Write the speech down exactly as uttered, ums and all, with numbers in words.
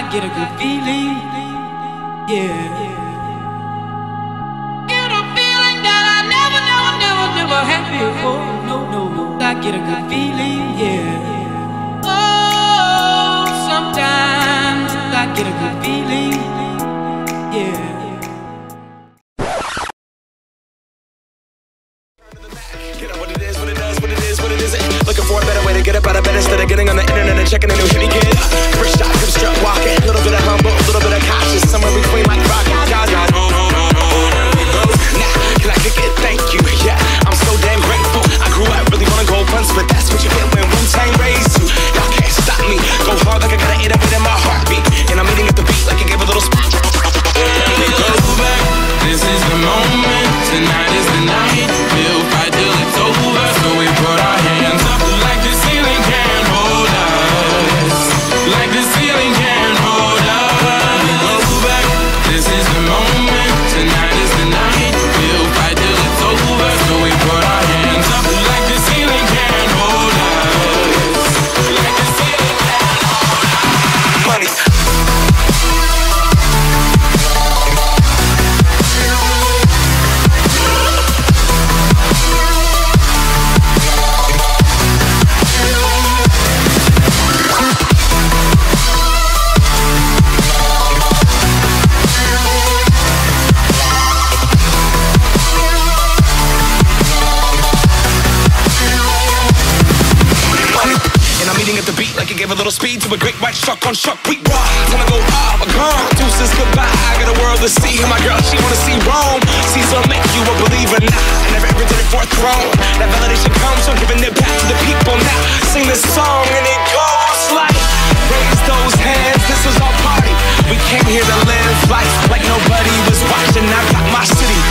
get a good feeling, yeah. Get a feeling that I never, never, never, never had before. No, no, no, I get a good feeling, yeah. Oh, sometimes I get a good feeling, yeah. Looking for a better way to get up out of bed instead of getting on the internet and checking a new hit kid. First shot, come strut walking. A little bit of humble, a little bit of cautious. Somewhere between like rock and God. Nah, can I kick it? Thank you. Yeah, I'm so damn grateful. I grew up really wanna go once, but that's what you get when Wu-Tang raised you. Y'all can't stop me. Go hard like I gotta eat up it in my heartbeat. And I'm eating at the beat like I gave a little spot. We go back. This is the moment. Tonight is the night. We'll fight till it's over. So we put our hands up like the ceiling can't hold us. Like the ceiling can't hold us. We go back. This is the moment. Tonight is the night. We'll fight till it's over. So we put our hands up like the ceiling can't hold us. Like the ceiling can't hold us. Money. At the beat like it gave a little speed to a great white shark on shark. We raw, wanna go off, gone. Deuces goodbye. I got a world to see. And my girl, she wanna see Rome. Caesar make you a believer. Nah, I never ever did it for a throne. That validation comes from giving it back to the people. Now sing this song and it goes like, raise those hands. This was our party. We came here to live life like nobody was watching. I got my city.